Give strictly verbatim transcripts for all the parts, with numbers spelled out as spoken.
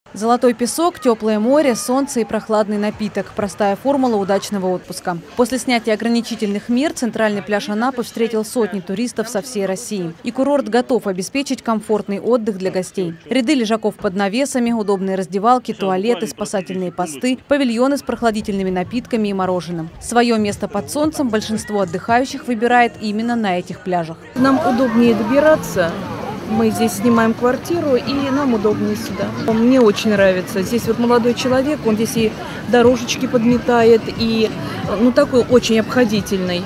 Золотой песок, теплое море, солнце и прохладный напиток – простая формула удачного отпуска. После снятия ограничительных мер центральный пляж Анапы встретил сотни туристов со всей России. И курорт готов обеспечить комфортный отдых для гостей. Ряды лежаков под навесами, удобные раздевалки, туалеты, спасательные посты, павильоны с прохладительными напитками и мороженым. Свое место под солнцем большинство отдыхающих выбирает именно на этих пляжах. Нам удобнее добираться. Мы здесь снимаем квартиру, и нам удобнее сюда. Мне очень нравится. Здесь вот молодой человек, он здесь и дорожечки подметает, и ну такой очень обходительный.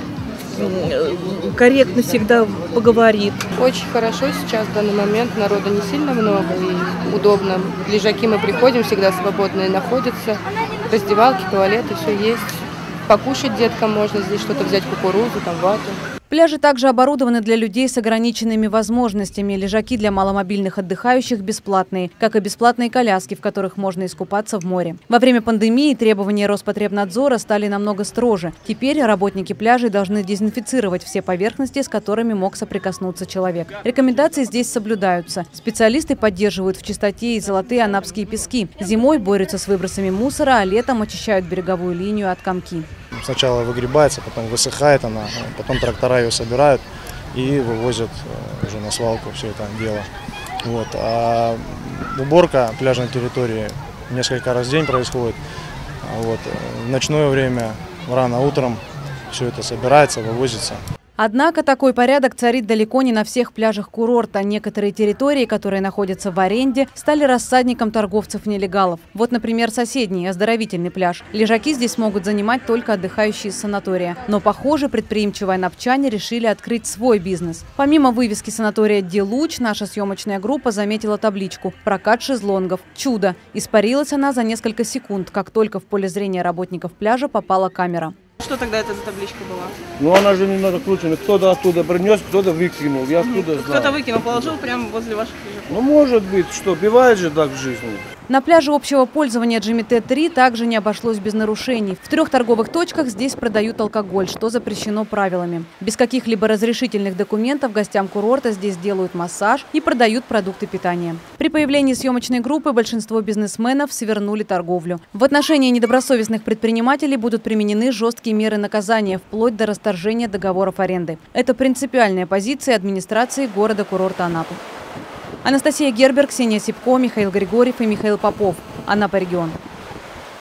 Корректно всегда поговорит. Очень хорошо сейчас, в данный момент народа не сильно много и удобно. Лежаки мы приходим, всегда свободные находятся. Раздевалки, туалеты, все есть. Покушать деткам можно, здесь что-то взять, кукурузу, там, вату. Пляжи также оборудованы для людей с ограниченными возможностями. Лежаки для маломобильных отдыхающих бесплатные, как и бесплатные коляски, в которых можно искупаться в море. Во время пандемии требования Роспотребнадзора стали намного строже. Теперь работники пляжей должны дезинфицировать все поверхности, с которыми мог соприкоснуться человек. Рекомендации здесь соблюдаются. Специалисты поддерживают в чистоте и золотые анапские пески. Зимой борются с выбросами мусора, а летом очищают береговую линию от комки. Сначала выгребается, потом высыхает она, потом трактора ее собирают и вывозят уже на свалку все это дело. Вот. А уборка пляжной территории несколько раз в день происходит. Вот. В ночное время, рано утром все это собирается, вывозится. Однако такой порядок царит далеко не на всех пляжах курорта. Некоторые территории, которые находятся в аренде, стали рассадником торговцев-нелегалов. Вот, например, соседний оздоровительный пляж. Лежаки здесь могут занимать только отдыхающие из санатория. Но, похоже, предприимчивые анапчане решили открыть свой бизнес. Помимо вывески санатория «Делуч», наша съемочная группа заметила табличку «Прокат шезлонгов». Чудо! Испарилась она за несколько секунд, как только в поле зрения работников пляжа попала камера. Что тогда это за табличка была? Ну она же не накручена. Кто-то оттуда принес, кто-то выкинул. Я оттуда знаю. Кто-то выкинул, положил прямо возле ваших лежаков. Ну может быть, что, бывает же так в жизни. На пляже общего пользования Джимите три также не обошлось без нарушений. В трех торговых точках здесь продают алкоголь, что запрещено правилами. Без каких-либо разрешительных документов гостям курорта здесь делают массаж и продают продукты питания. При появлении съемочной группы большинство бизнесменов свернули торговлю. В отношении недобросовестных предпринимателей будут применены жесткие меры наказания, вплоть до расторжения договоров аренды. Это принципиальная позиция администрации города-курорта Анапы. Анастасия Гербер, Ксения Сипко, Михаил Григорьев и Михаил Попов. Анапа регион.